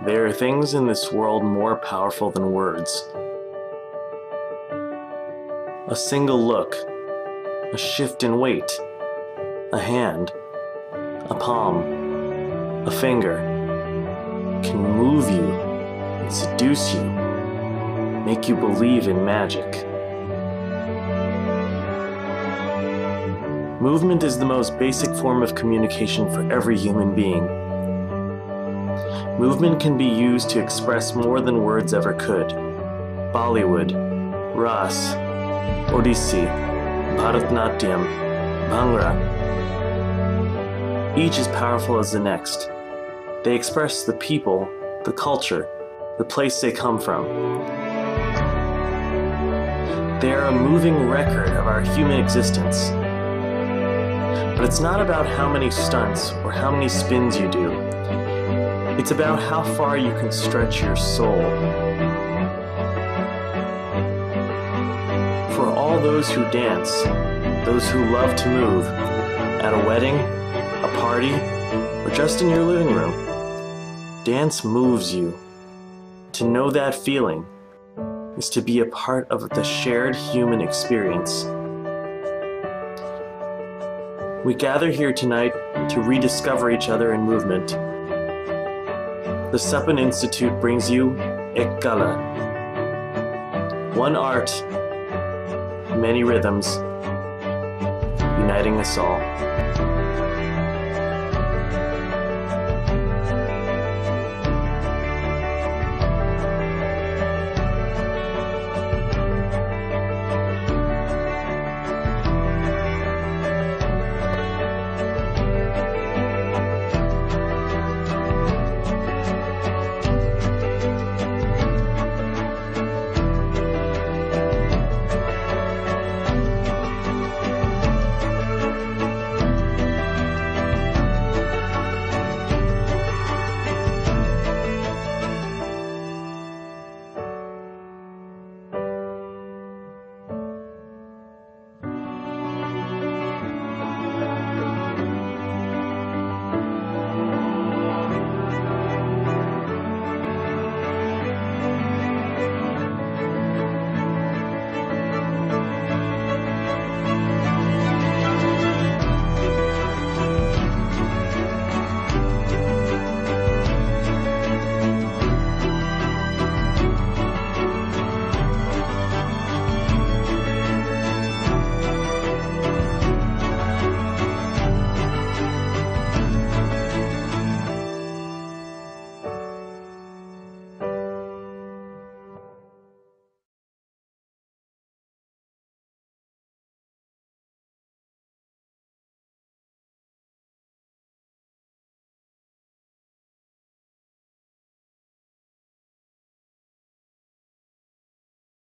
There are things in this world more powerful than words. A single look, a shift in weight, a hand, a palm, a finger can move you and seduce you, make you believe in magic. Movement is the most basic form of communication for every human being. Movement can be used to express more than words ever could. Bollywood, Ras, Odissi, Bharatanatyam, Bhangra. Each is powerful as the next. They express the people, the culture, the place they come from. They are a moving record of our human existence. But it's not about how many stunts or how many spins you do. It's about how far you can stretch your soul. For all those who dance, those who love to move, at a wedding, a party, or just in your living room, dance moves you. To know that feeling is to be a part of the shared human experience. We gather here tonight to rediscover each other in movement. The Sappan Institute brings you Ek Kala. One art, many rhythms, uniting us all.